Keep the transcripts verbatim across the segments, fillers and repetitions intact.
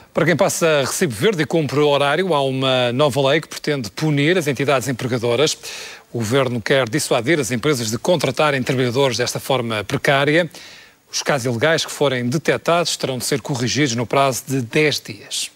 Para quem passa recibo verde e cumpre o horário, há uma nova lei que pretende punir as entidades empregadoras. O Governo quer dissuadir as empresas de contratarem trabalhadores desta forma precária. Os casos ilegais que forem detectados terão de ser corrigidos no prazo de dez dias.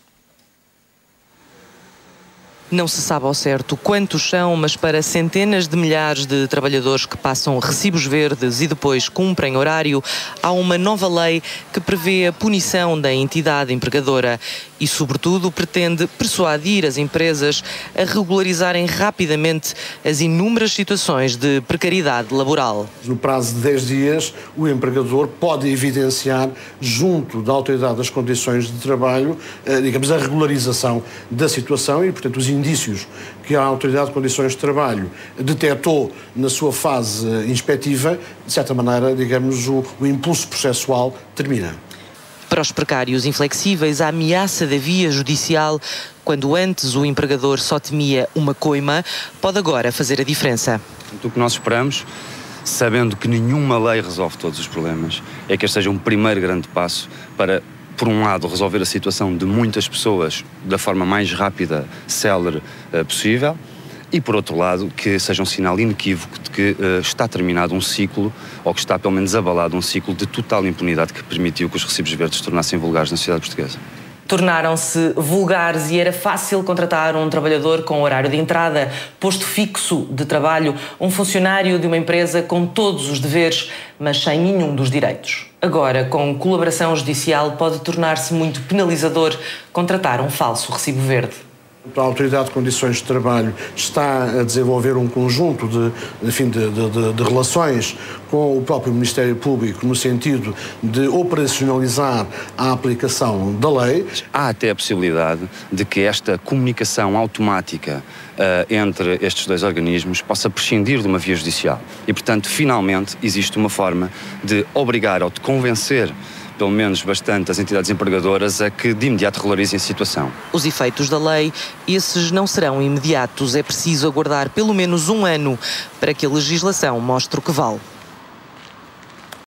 Não se sabe ao certo quantos são, mas para centenas de milhares de trabalhadores que passam recibos verdes e depois cumprem horário, há uma nova lei que prevê a punição da entidade empregadora e, sobretudo, pretende persuadir as empresas a regularizarem rapidamente as inúmeras situações de precariedade laboral. No prazo de dez dias, o empregador pode evidenciar, junto da Autoridade das Condições de Trabalho, digamos, a regularização da situação e, portanto, os indícios que a Autoridade de Condições de Trabalho detectou na sua fase inspectiva, de certa maneira, digamos, o, o impulso processual termina. Para os precários inflexíveis, a ameaça da via judicial, quando antes o empregador só temia uma coima, pode agora fazer a diferença. O que nós esperamos, sabendo que nenhuma lei resolve todos os problemas, é que este seja um primeiro grande passo para, por um lado, resolver a situação de muitas pessoas da forma mais rápida, célere uh, possível, e, por outro lado, que seja um sinal inequívoco de que uh, está terminado um ciclo, ou que está, pelo menos, abalado um ciclo de total impunidade que permitiu que os recibos verdes se tornassem vulgares na sociedade portuguesa. Tornaram-se vulgares e era fácil contratar um trabalhador com horário de entrada, posto fixo de trabalho, um funcionário de uma empresa com todos os deveres, mas sem nenhum dos direitos. Agora, com colaboração judicial, pode tornar-se muito penalizador contratar um falso recibo verde. A Autoridade de Condições de Trabalho está a desenvolver um conjunto de, enfim, de, de, de relações com o próprio Ministério Público no sentido de operacionalizar a aplicação da lei. Há até a possibilidade de que esta comunicação automática uh, entre estes dois organismos possa prescindir de uma via judicial. E, portanto, finalmente existe uma forma de obrigar ou de convencer pelo menos bastante as entidades empregadoras a que de imediato regularizem a situação. Os efeitos da lei, esses não serão imediatos. É preciso aguardar pelo menos um ano para que a legislação mostre o que vale.